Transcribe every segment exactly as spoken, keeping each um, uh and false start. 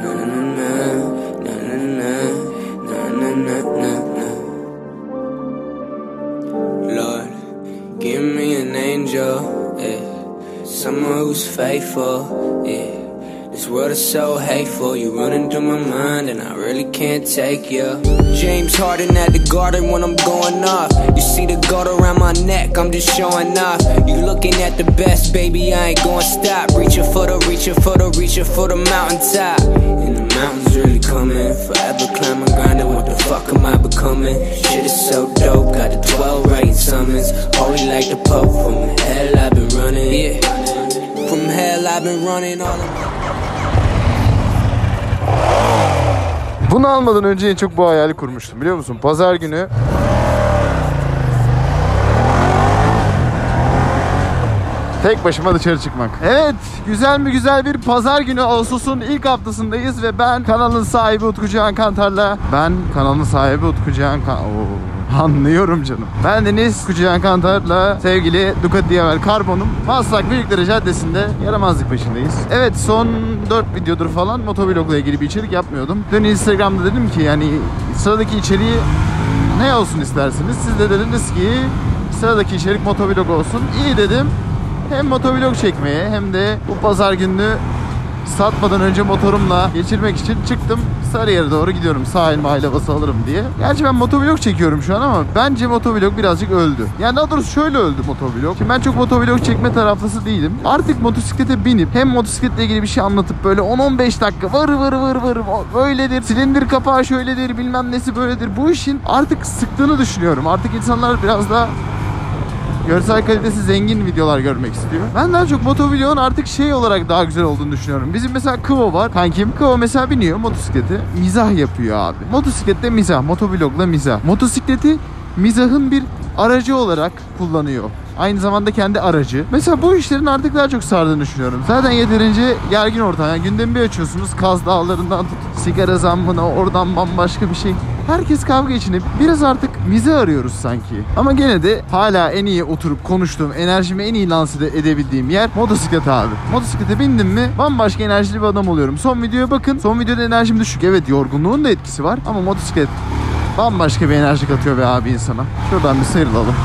Lord, give me an angel, yeah. Someone who's faithful, yeah. This world is so hateful, you running through my mind and I really can't take you. James Harden at the Garden when I'm going off. You see the gold around my neck, I'm just showing off. You looking at the best, baby, I ain't gonna stop. Reaching for the, reaching for the, reaching for the mountaintop. And the mountains really coming, forever climbing, grinding, what the fuck am I becoming? Shit is so dope, got the twelve writing summons. Holy like the Pope, from hell I've been running, yeah. From hell I've been running all the... Bunu almadan önce en çok bu hayali kurmuştum, biliyor musun? Pazar günü tek başıma dışarı çıkmak. Evet, güzel mi güzel bir pazar günü, Ağustos'un ilk haftasındayız ve ben kanalın sahibi Utku Cihan Kantar'la ben kanalın sahibi Utku Cihan Kantar... Anlıyorum canım. Ben Deniz Utku Cihan Kantar'la sevgili Ducati D M L Carbon'un Maslak Büyükdere Caddesi'nde yaramazlık peşindeyiz. Evet, son dört videodur falan motovlogla ilgili bir içerik yapmıyordum. Dün Instagram'da dedim ki yani sıradaki içeriği ne olsun istersiniz? Siz de dediniz ki sıradaki içerik motovlog olsun. İyi dedim. Hem motovlog çekmeye hem de bu pazar gününü satmadan önce motorumla geçirmek için çıktım. Sarıyer'e doğru gidiyorum. Sahil mahalle havası alırım diye. Gerçi ben motovlog çekiyorum şu an ama bence motovlog birazcık öldü. Yani daha doğrusu şöyle öldü motovlog. Şimdi ben çok motovlog çekme taraflısı değilim. Artık motosiklete binip hem motosikletle ilgili bir şey anlatıp böyle on on beş dakika vır vır vır vır böyledir, silindir kapağı şöyledir, bilmem nesi böyledir. Bu işin artık sıktığını düşünüyorum. Artık insanlar biraz daha görsel kalitesi zengin videolar görmek istiyor. Ben daha çok motovlogun artık şey olarak daha güzel olduğunu düşünüyorum. Bizim mesela Kıvo var. Kankim Kıvo mesela biniyor motosikleti. Mizah yapıyor abi. Motosiklette mizah. Motovlogla mizah. Motosikleti mizahın bir aracı olarak kullanıyor. Aynı zamanda kendi aracı. Mesela bu işlerin artık daha çok sardığını düşünüyorum. Zaten yeterince gergin ortam. Yani gündemi bir açıyorsunuz. Kaz Dağları'ndan tut, sigara zammına, oradan bambaşka bir şey. Herkes kavga içinde. Biraz artık mizah arıyoruz sanki. Ama gene de hala en iyi oturup konuştuğum, enerjimi en iyi lanse edebildiğim yer motosiklet abi. Motosiklete bindim mi bambaşka enerjili bir adam oluyorum. Son videoya bakın. Son videoda enerjim düşük. Evet, yorgunluğun da etkisi var. Ama motosiklet bambaşka bir enerji katıyor be abi insana. Şuradan bir sıyrılalım.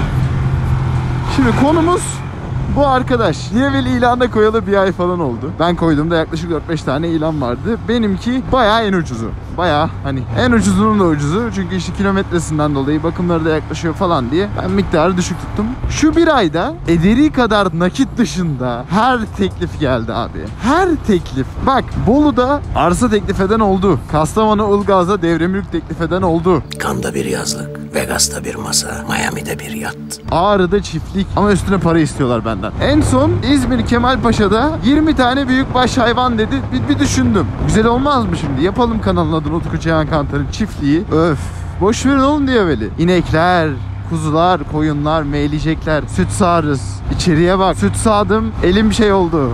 Şimdi konumuz bu arkadaş. Level ilanı koyalı bir ay falan oldu. Ben koyduğumda yaklaşık dört beş tane ilan vardı. Benimki bayağı en ucuzu. Bayağı hani en ucuzunun da ucuzu. Çünkü işte kilometresinden dolayı bakımları da yaklaşıyor falan diye ben miktarı düşük tuttum. Şu bir ayda ederi kadar nakit dışında her teklif geldi abi. Her teklif. Bak, Bolu'da arsa teklif eden oldu. Kastamonu Ilgaz'da devremülk teklif eden oldu. Cannes'da bir yazlık, Vegas'ta bir masa, Miami'de bir yat. Ağrı'da çiftlik ama üstüne para istiyorlar benden. En son İzmir Kemalpaşa'da yirmi tane büyükbaş hayvan dedi. Bir, bir düşündüm. Güzel olmaz mı şimdi? Yapalım kanalın adını Utku Cihan Kantar'ın çiftliği. Öf. Boş verin oğlum diye böyle. İnekler, kuzular, koyunlar, meylecekler. Süt sağarız. İçeriye bak. Süt sağdım. Elim şey oldu.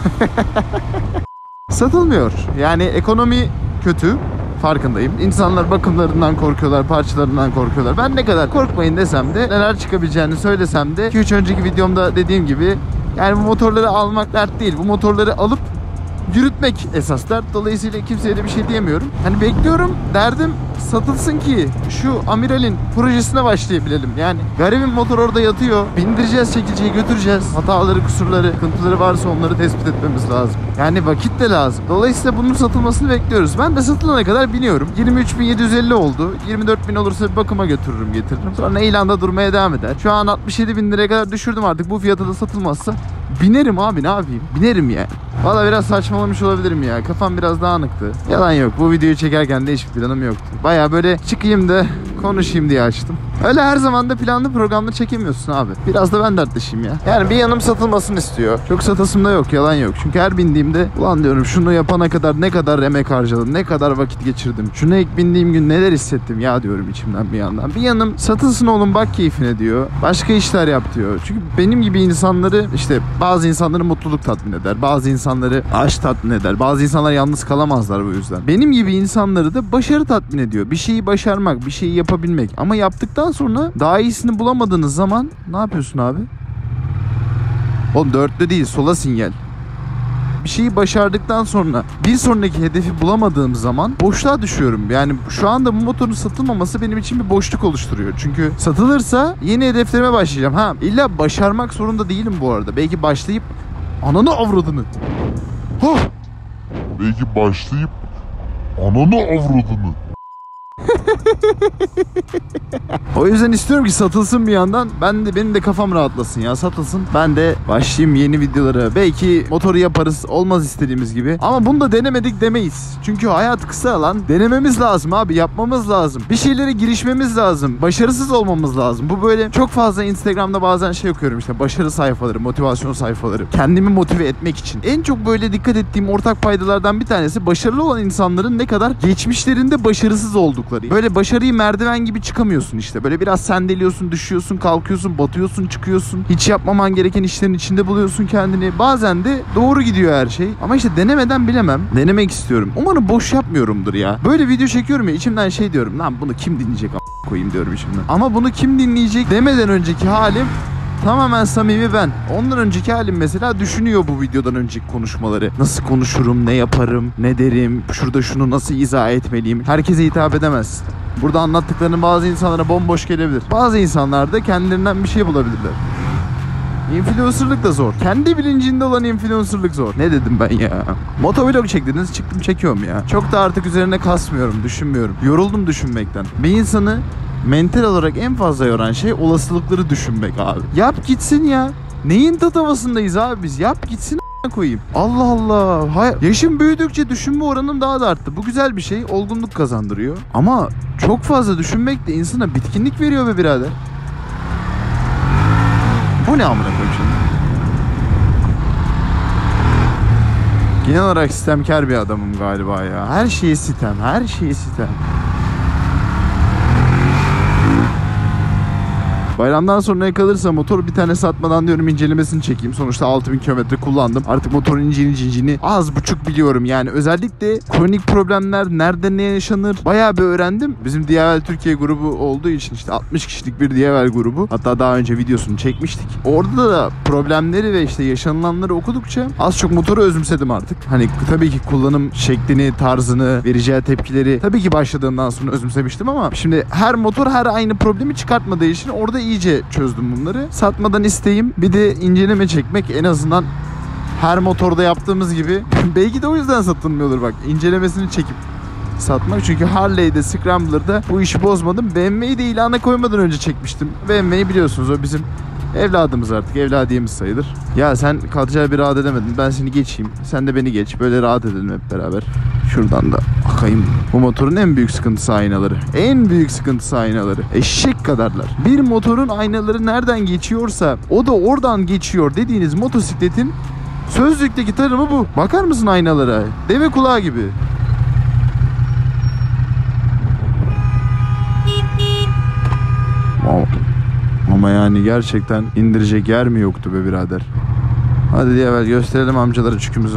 Satılmıyor. Yani ekonomi kötü. Farkındayım. İnsanlar bakımlarından korkuyorlar, parçalarından korkuyorlar. Ben ne kadar korkmayın desem de, neler çıkabileceğini söylesem de iki üç önceki videomda dediğim gibi yani bu motorları almak dert değil. Bu motorları alıp yürütmek esas dert. Dolayısıyla kimseye de bir şey diyemiyorum. Hani bekliyorum, derdim satılsın ki şu Amiral'in projesine başlayabilelim. Yani garibin motor orada yatıyor. Bindireceğiz, çekiciyi götüreceğiz. Hataları, kusurları, sıkıntıları varsa onları tespit etmemiz lazım. Yani vakit de lazım. Dolayısıyla bunun satılmasını bekliyoruz. Ben de satılana kadar biniyorum. yirmi üç bin yedi yüz elli oldu. yirmi dört bin olursa bir bakıma götürürüm, getiririm. Sonra ilanda durmaya devam eder. Şu an altmış yedi bin liraya kadar düşürdüm artık. Bu fiyata da satılmazsa binerim abi, ne yapayım? Binerim yani. Valla biraz saçmalamış olabilirim ya. Kafam biraz dağınıktı. Yalan yok. Bu videoyu çekerken de hiçbir planım yoktu. Baya böyle çıkayım da konuşayım diye açtım. Öyle her zaman da planlı programda çekemiyorsun abi. Biraz da ben dertleşeyim ya. Yani bir yanım satılmasını istiyor. Çok satasım da yok, yalan yok. Çünkü her bindiğimde ulan diyorum şunu yapana kadar ne kadar emek harcadım, ne kadar vakit geçirdim. Şuna ilk bindiğim gün neler hissettim ya diyorum içimden bir yandan. Bir yanım satılsın oğlum bak keyfine diyor. Başka işler yap diyor. Çünkü benim gibi insanları işte bazı insanları mutluluk tatmin eder. Bazı insanları aşk tatmin eder. Bazı insanlar yalnız kalamazlar bu yüzden. Benim gibi insanları da başarı tatmin ediyor. Bir şeyi başarmak, bir şeyi yapabilmek. Ama yaptıktan sonra daha iyisini bulamadığınız zaman ne yapıyorsun abi? Oğlum dörtlü değil, sola sinyal. bir şeyi başardıktan sonra bir sonraki hedefi bulamadığım zaman boşluğa düşüyorum. Yani şu anda bu motorun satılmaması benim için bir boşluk oluşturuyor. Çünkü satılırsa yeni hedeflerime başlayacağım. Ha, illa başarmak zorunda değilim bu arada. Belki başlayıp ananı avradını. Huh. Belki başlayıp ananı avradını. O yüzden istiyorum ki satılsın bir yandan. Ben de, benim de kafam rahatlasın ya, satılsın. Ben de başlayayım yeni videolara. Belki motoru yaparız, olmaz istediğimiz gibi. Ama bunu da denemedik demeyiz. Çünkü hayat kısa lan. Denememiz lazım abi, yapmamız lazım. Bir şeylere girişmemiz lazım. Başarısız olmamız lazım. Bu böyle çok fazla Instagram'da bazen şey okuyorum işte, başarı sayfaları, motivasyon sayfaları. Kendimi motive etmek için. En çok böyle dikkat ettiğim ortak paydalardan bir tanesi, başarılı olan insanların ne kadar geçmişlerinde başarısız oldukları. Böyle başarıyı merdiven gibi çıkamıyorsun işte. Böyle biraz sendeliyorsun, düşüyorsun, kalkıyorsun, batıyorsun, çıkıyorsun. Hiç yapmaman gereken işlerin içinde buluyorsun kendini. Bazen de doğru gidiyor her şey. Ama işte denemeden bilemem. Denemek istiyorum. Umarım boş yapmıyorumdur ya. Böyle video çekiyorum ya, içimden şey diyorum. Lan bunu kim dinleyecek a** koyayım diyorum içimden. Ama bunu kim dinleyecek demeden önceki halim tamamen samimi ben. Ondan önceki halim mesela düşünüyor bu videodan önceki konuşmaları. Nasıl konuşurum, ne yaparım, ne derim, şurada şunu nasıl izah etmeliyim. Herkese hitap edemezsin. Burada anlattıklarının bazı insanlara bomboş gelebilir. Bazı insanlar da kendilerinden bir şey bulabilirler. Influencerlık da zor. Kendi bilincinde olan influencerlık zor. Ne dedim ben ya? Motovlog çektiniz, çıktım çekiyorum ya. Çok da artık üzerine kasmıyorum, düşünmüyorum. Yoruldum düşünmekten. Bir insanı mental olarak en fazla yoran şey olasılıkları düşünmek abi. Yap gitsin ya. Neyin tatavasındayız abi biz? Yap gitsin a**ına koyayım. Allah Allah. Hayır. Yaşım büyüdükçe düşünme oranım daha da arttı. Bu güzel bir şey. Olgunluk kazandırıyor. Ama çok fazla düşünmek de insana bitkinlik veriyor be birader. Bu ne amına koyayım şimdi? Genel olarak sistemkar bir adamım galiba ya. Her şeye sitem, her şeye sitem. Bayramdan sonraya kalırsa motor bir tane satmadan diyorum incelemesini çekeyim. Sonuçta altı bin kilometre kullandım. Artık motorun incini cincini az buçuk biliyorum. Yani özellikle kronik problemler nerede ne yaşanır bayağı bir öğrendim. Bizim D L Türkiye grubu olduğu için işte altmış kişilik bir D L grubu. Hatta daha önce videosunu çekmiştik. Orada da problemleri ve işte yaşanılanları okudukça az çok motoru özümsedim artık. Hani tabii ki kullanım şeklini, tarzını, vereceği tepkileri tabii ki başladığımdan sonra özümsemiştim ama şimdi her motor her aynı problemi çıkartmadığı için orada iyice çözdüm bunları. Satmadan isteğim bir de inceleme çekmek, en azından her motorda yaptığımız gibi. Belki de o yüzden satılmıyordur bak. İncelemesini çekip satmak. Çünkü Harley'de, Scrambler'da bu işi bozmadım. B M W'yi de ilana koymadan önce çekmiştim. B M W'yi biliyorsunuz, o bizim evladımız artık. Evladiyemiz sayılır. Ya sen kalacağı bir rahat edemedin. Ben seni geçeyim. Sen de beni geç. Böyle rahat edelim hep beraber. Şuradan da akayım. Bu motorun en büyük sıkıntısı aynaları. En büyük sıkıntısı aynaları. Eşek kadarlar. Bir motorun aynaları nereden geçiyorsa o da oradan geçiyor dediğiniz motosikletin sözlükteki tanımı bu. Bakar mısın aynalara? Deve kulağı gibi. Wow. Ama yani gerçekten indirecek yer mi yoktu be birader? Hadi diye evvel gösterelim amcalara çükümüzü.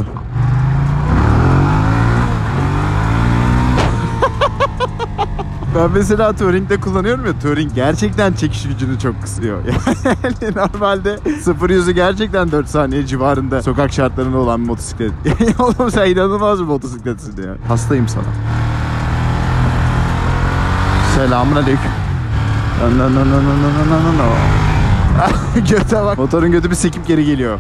Ben mesela Touring'de kullanıyorum ya, Touring gerçekten çekiş gücünü çok kısıyor. Yani normalde sıfır yüzü gerçekten dört saniye civarında sokak şartlarında olan bir motosiklet. Oğlum sen inanılmaz bir motosikletsin ya. Hastayım sana. Selamun aleyküm. No no no no no no no no. Göte bak. Motorun götü bir sekip geri geliyor.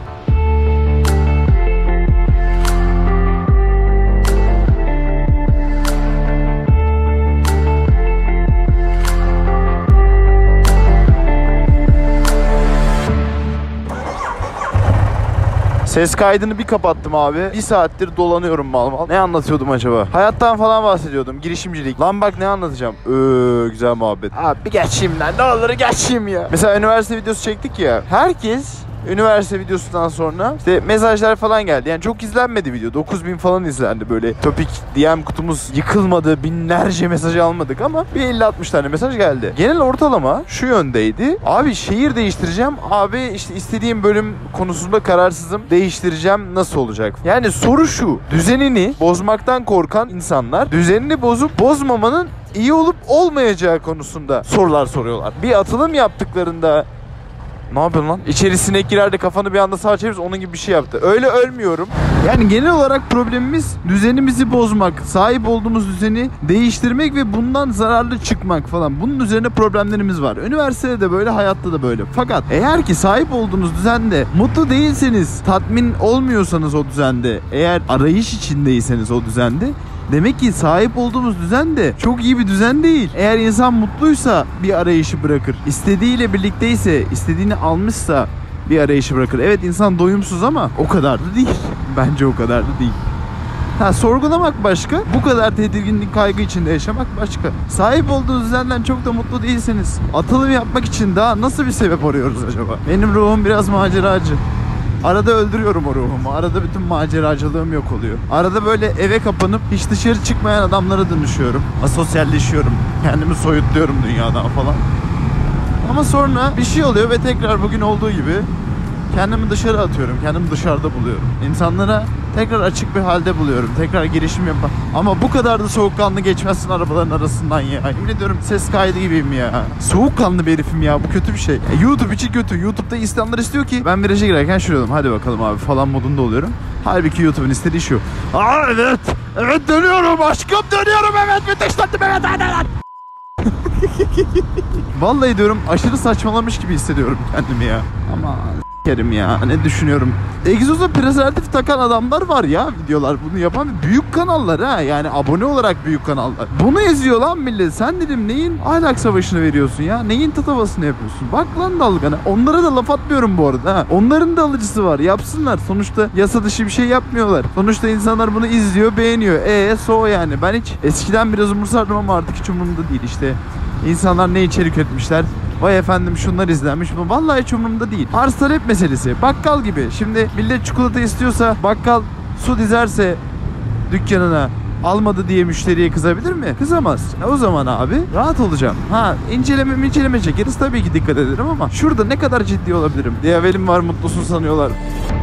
Ses kaydını bir kapattım abi. Bir saattir dolanıyorum mal mal. Ne anlatıyordum acaba? Hayattan falan bahsediyordum. Girişimcilik. Lan bak ne anlatacağım. Ööö güzel muhabbet. Abi bir geçeyim lan. Ne olur geçeyim ya. Mesela üniversite videosu çektik ya. Herkes üniversite videosundan sonra işte mesajlar falan geldi. Yani çok izlenmedi video. dokuz bin falan izlendi böyle. Topik D M kutumuz yıkılmadı. Binlerce mesaj almadık ama bir elli altmış tane mesaj geldi. Genel ortalama şu yöndeydi. Abi şehir değiştireceğim. Abi işte istediğim bölüm konusunda kararsızım. Değiştireceğim. Nasıl olacak? Yani soru şu. Düzenini bozmaktan korkan insanlar düzenini bozup bozmamanın iyi olup olmayacağı konusunda sorular soruyorlar. Bir atılım yaptıklarında Ne yapıyorsun lan? İçeri sinek girer de kafanı bir anda sağa çevirirsin, onun gibi bir şey yaptı. Öyle ölmüyorum. Yani genel olarak problemimiz düzenimizi bozmak, sahip olduğumuz düzeni değiştirmek ve bundan zararlı çıkmak falan. Bunun üzerine problemlerimiz var. Üniversitede de böyle, hayatta da böyle. Fakat eğer ki sahip olduğunuz düzende mutlu değilseniz, tatmin olmuyorsanız o düzende, eğer arayış içindeyseniz o düzende, demek ki sahip olduğumuz düzen de çok iyi bir düzen değil. Eğer insan mutluysa bir arayışı bırakır. İstediğiyle birlikteyse, istediğini almışsa bir arayışı bırakır. Evet, insan doyumsuz ama o kadar da değil. Bence o kadar da değil. Ha, sorgulamak başka, bu kadar tedirginlik, kaygı içinde yaşamak başka. Sahip olduğunuz düzenden çok da mutlu değilseniz, atılım yapmak için daha nasıl bir sebep arıyoruz acaba? Benim ruhum biraz maceracı. Arada öldürüyorum o ruhumu. Arada bütün maceracılığım yok oluyor. Arada böyle eve kapanıp hiç dışarı çıkmayan adamlara dönüşüyorum. Asosyalleşiyorum. Kendimi soyutluyorum dünyadan falan. Ama sonra bir şey oluyor ve tekrar bugün olduğu gibi kendimi dışarı atıyorum. Kendimi dışarıda buluyorum. İnsanlara tekrar açık bir halde buluyorum. Tekrar girişim yapar. Ama bu kadar da soğukkanlı geçmezsin arabaların arasından ya. Yemin ediyorum ses kaydı gibiyim ya. Soğukkanlı bir herifim ya. Bu kötü bir şey. E, YouTube için kötü. YouTube'da insanlar istiyor ki ben viraja girerken şöyle diyorum. Hadi bakalım abi falan modunda oluyorum. Halbuki YouTube'un istediği şu. Aa evet. Evet dönüyorum aşkım, dönüyorum, evet müthişlendim, evet hadi lan. Vallahi diyorum aşırı saçmalamış gibi hissediyorum kendimi ya. Ama s**erim ya, ne düşünüyorum. Egzoza prezervatif takan adamlar var ya, videolar bunu yapan büyük kanallar ha, yani abone olarak büyük kanallar. Bunu eziyor lan millet. Sen dedim neyin ahlak savaşını veriyorsun ya, neyin tatavasını yapıyorsun, bak lan dalgana. Onlara da laf atmıyorum bu arada ha. Onların da alıcısı var, yapsınlar, sonuçta yasa dışı bir şey yapmıyorlar. Sonuçta insanlar bunu izliyor, beğeniyor. Eee so yani, ben hiç eskiden biraz umursardım ama artık hiç umurumda değil işte. İnsanlar ne içerik üretmişler, vay efendim şunlar izlenmiş. Bu vallahi hiç umurumda değil. Arz talep meselesi. Bakkal gibi. Şimdi millet çikolata istiyorsa, bakkal su dizerse dükkanına, almadı diye müşteriye kızabilir mi? Kızamaz. E o zaman abi rahat olacağım. Ha, inceleme inceleme çekeriz tabii ki, dikkat ederim ama şurada ne kadar ciddi olabilirim? Diyabelim var, mutlusun sanıyorlar.